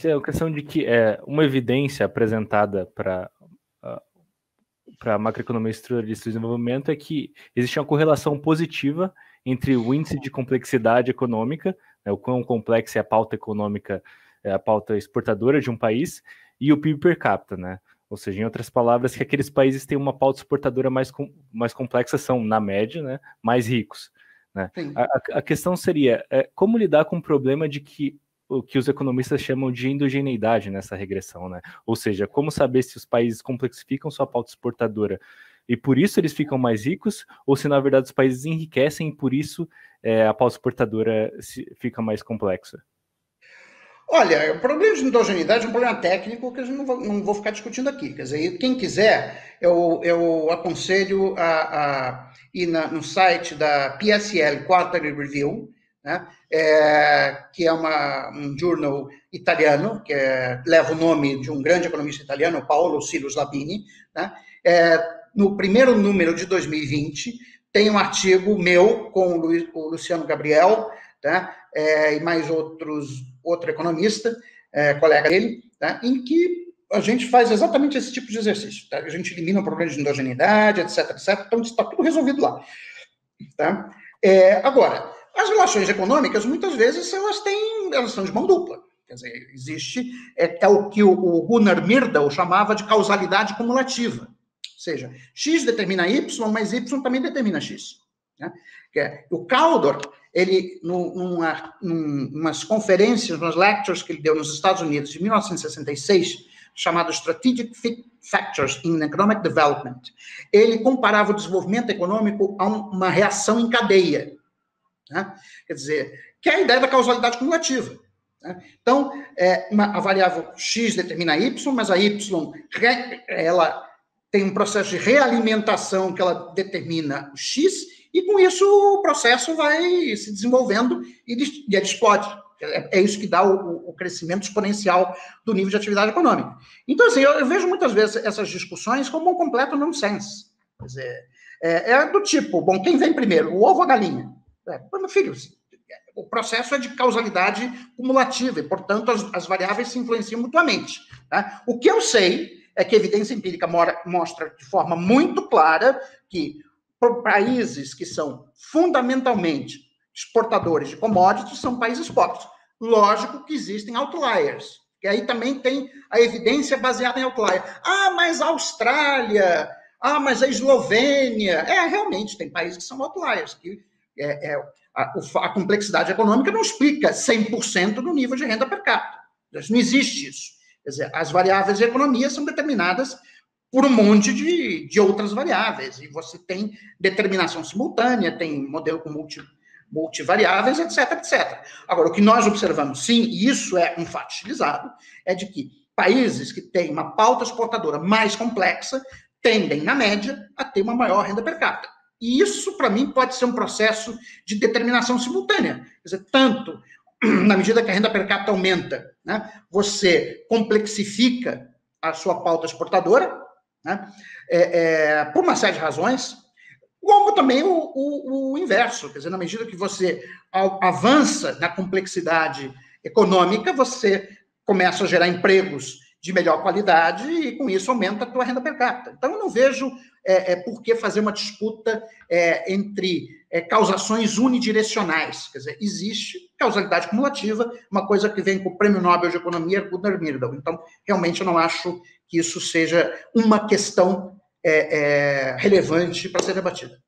é a questão de que uma evidência apresentada para a macroeconomia estruturalista de desenvolvimento é que existe uma correlação positiva entre o índice de complexidade econômica, né, o quão complexa é a pauta econômica, a pauta exportadora de um país, e o PIB per capita, né? Ou seja, em outras palavras, que aqueles países têm uma pauta exportadora mais complexa são, na média, né, mais ricos. Né? A questão seria como lidar com o problema de que o que os economistas chamam de endogeneidade nessa regressão, né? Ou seja, como saber se os países complexificam sua pauta exportadora e por isso eles ficam mais ricos, ou se na verdade os países enriquecem e por isso a pauta exportadora fica mais complexa? Olha, o problema de endogeneidade é um problema técnico que eu não vou ficar discutindo aqui. Quer dizer, quem quiser, eu aconselho a ir no site da PSL Quarterly Review, né, que é um jornal italiano, que leva o nome de um grande economista italiano, Paolo Silus Labini. Né, no primeiro número de 2020, tem um artigo meu com o Luciano Gabriel, tá, e mais outro economista, colega dele, tá, em que a gente faz exatamente esse tipo de exercício. Tá? A gente elimina o problema de endogeneidade, etc, etc. Então, está tudo resolvido lá. Tá? Agora, as relações econômicas, muitas vezes, elas são de mão dupla. Quer dizer, existe o que o Gunnar Myrdal chamava de causalidade cumulativa. Ou seja, X determina Y, mas Y também determina X. Né? O Caldor, ele, numas conferências, umas lectures que ele deu nos Estados Unidos em 1966, chamado Strategic Factors in Economic Development, ele comparava o desenvolvimento econômico a uma reação em cadeia. Né? Quer dizer, que é a ideia da causalidade cumulativa. Né? Então, a variável X determina Y, mas a Y, ela tem um processo de realimentação que ela determina o X, e com isso o processo vai se desenvolvendo e ele explode. É isso que dá o crescimento exponencial do nível de atividade econômica. Então, assim, eu vejo muitas vezes essas discussões como um completo nonsense. Quer dizer, do tipo, bom, quem vem primeiro, o ovo ou a galinha? Meu filho, o processo é de causalidade cumulativa e, portanto, as variáveis se influenciam mutuamente. Tá? O que eu sei é que a evidência empírica mostra de forma muito clara que países que são fundamentalmente exportadores de commodities são países pobres. Lógico que existem outliers, que aí também tem a evidência baseada em outlier. Mas a Austrália, mas a Eslovênia. Realmente, tem países que são outliers, que a complexidade econômica não explica 100% do nível de renda per capita. Não existe isso. Quer dizer, as variáveis de economia são determinadas por um monte de outras variáveis, e você tem determinação simultânea, tem modelo com multivariáveis, etc, etc. Agora, o que nós observamos, sim, e isso é um fato utilizado, é de que países que têm uma pauta exportadora mais complexa tendem, na média, a ter uma maior renda per capita. E isso, para mim, pode ser um processo de determinação simultânea. Quer dizer, tanto na medida que a renda per capita aumenta, né, você complexifica a sua pauta exportadora, né, por uma série de razões, como também o inverso. Quer dizer, na medida que você avança na complexidade econômica, você começa a gerar empregos de melhor qualidade e, com isso, aumenta a tua renda per capita. Então, eu não vejo por que fazer uma disputa entre causações unidirecionais. Quer dizer, existe causalidade cumulativa, uma coisa que vem com o Prêmio Nobel de Economia, Gunnar Myrdal. Então, realmente, eu não acho que isso seja uma questão relevante para ser debatida.